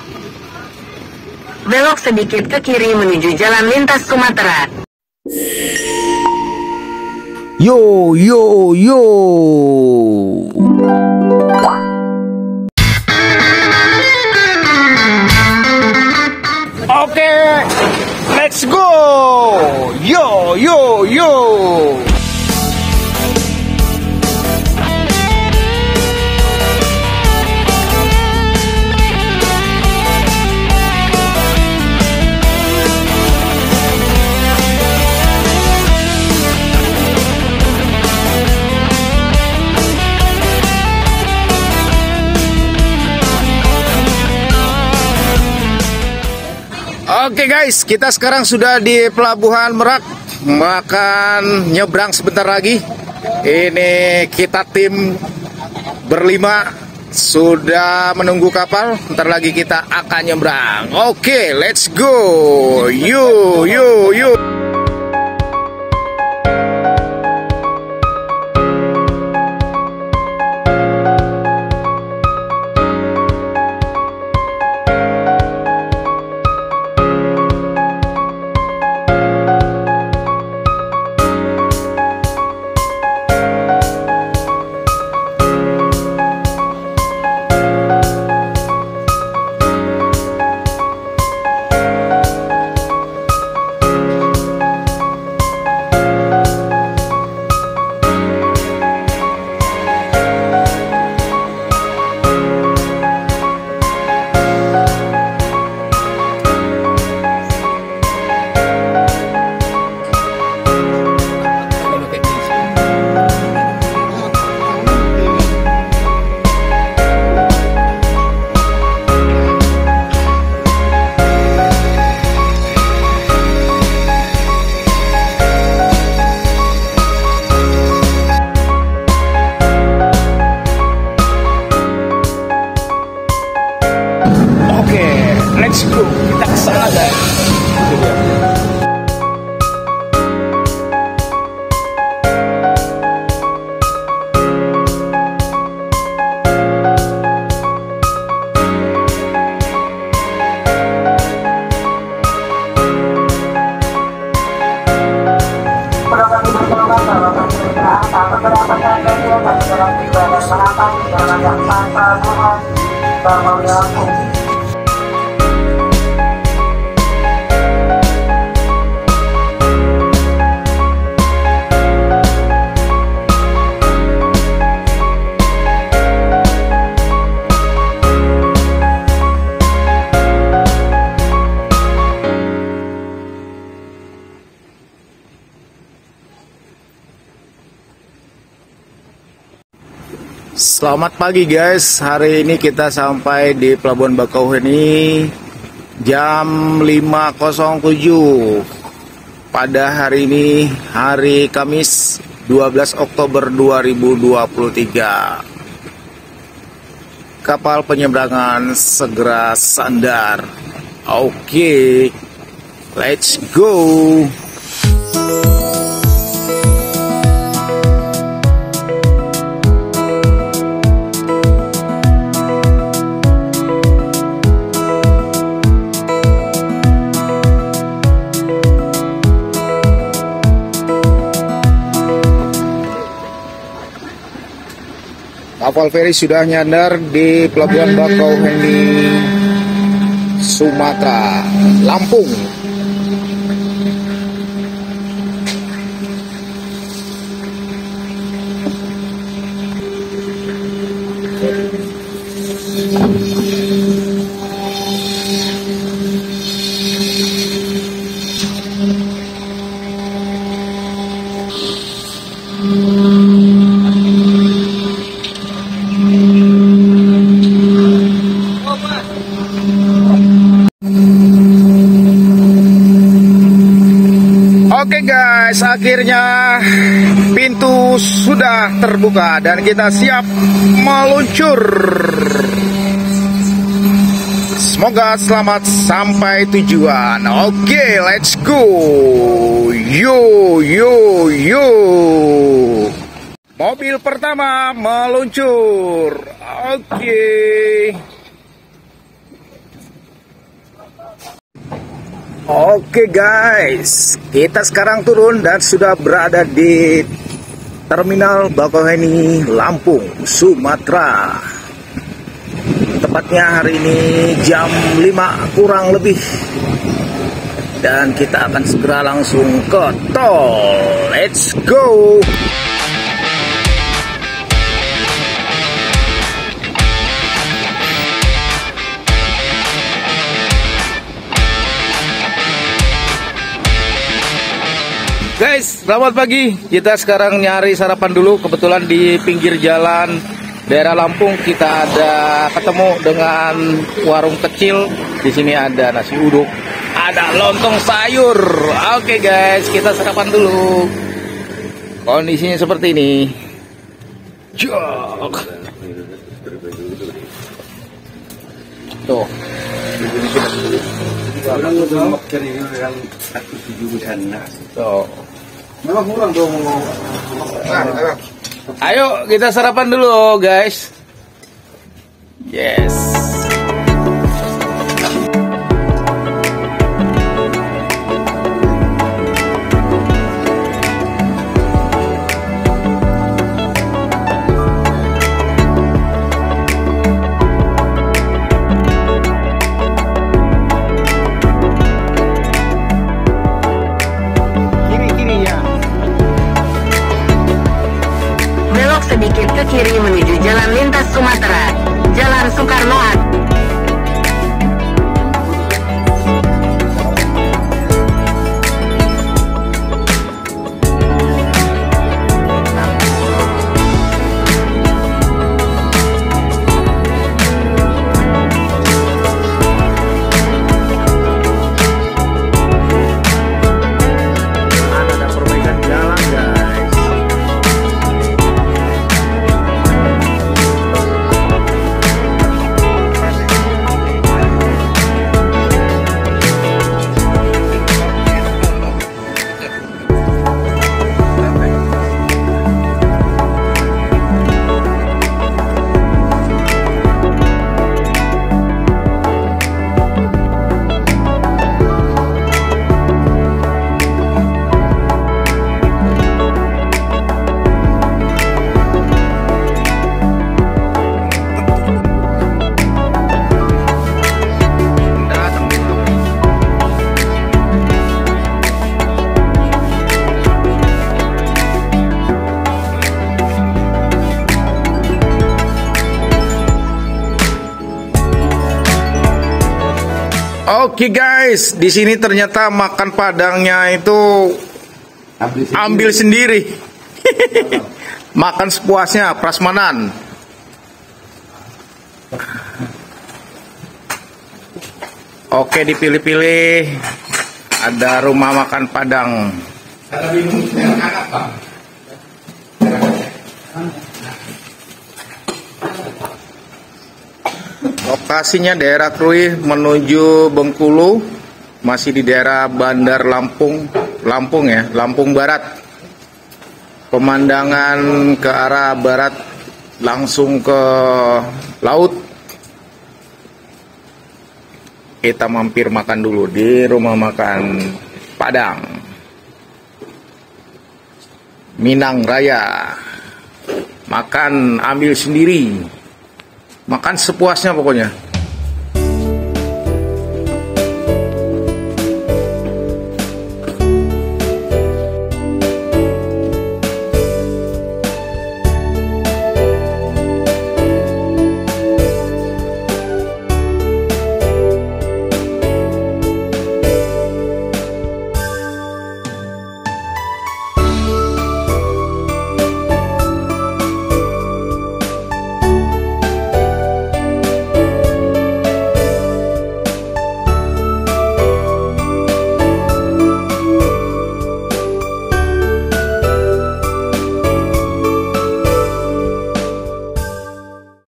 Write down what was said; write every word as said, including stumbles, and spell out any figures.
Belok sedikit ke kiri menuju jalan lintas Sumatera. Yo yo yo. Oke, let's go. Yo yo yo. Oke guys, kita sekarang sudah di Pelabuhan Merak, makan nyebrang sebentar lagi. Ini kita tim berlima sudah menunggu kapal, bentar lagi kita akan nyebrang. Oke, let's go. Yuk, yuk, yuk. Let's go, kita kesana guys. Selamat pagi guys, hari ini kita sampai di Pelabuhan Bakauheni jam lima nol tujuh pada hari ini, hari Kamis dua belas Oktober dua ribu dua puluh tiga. Kapal penyeberangan segera sandar. Oke, let's go. Kapal feri sudah nyandar di Pelabuhan Bakauheni, Sumatera, Lampung. Oke guys, akhirnya pintu sudah terbuka dan kita siap meluncur. Semoga selamat sampai tujuan. Oke, let's go. Yo, yo, yo. Mobil pertama meluncur. Oke. Oke guys, kita sekarang turun dan sudah berada di Terminal Bakauheni, Lampung, Sumatera. Tepatnya hari ini jam lima kurang lebih. Dan kita akan segera langsung ke tol. Let's go! Guys, selamat pagi. Kita sekarang nyari sarapan dulu. Kebetulan di pinggir jalan daerah Lampung kita ada ketemu dengan warung kecil. Di sini ada nasi uduk, ada lontong sayur. Oke guys, kita sarapan dulu. Kondisinya seperti ini. Jok. Tuh. Tuh. Ayo kita sarapan dulu guys. Yes. Sedikit ke kiri menuju Jalan Lintas Sumatera, Jalan Soekarno-Hatta. Oke guys, di sini ternyata makan padangnya itu ambil sendiri. Ambil sendiri. Makan sepuasnya, prasmanan. Oke, dipilih-pilih. Ada rumah makan Padang. Lokasinya daerah Krui menuju Bengkulu, masih di daerah Bandar Lampung, Lampung ya, Lampung Barat. Pemandangan ke arah barat langsung ke laut. Kita mampir makan dulu di rumah makan Padang, Minang Raya. Makan ambil sendiri. Makan sepuasnya pokoknya.